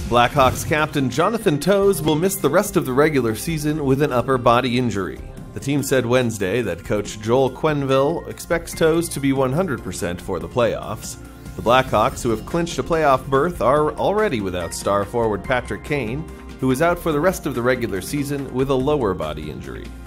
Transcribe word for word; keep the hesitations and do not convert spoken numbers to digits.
Blackhawks captain Jonathan Toews will miss the rest of the regular season with an upper body injury. The team said Wednesday that coach Joel Quenneville expects Toews to be one hundred percent for the playoffs. The Blackhawks, who have clinched a playoff berth, are already without star forward Kane, who is out for the rest of the regular season with a lower body injury.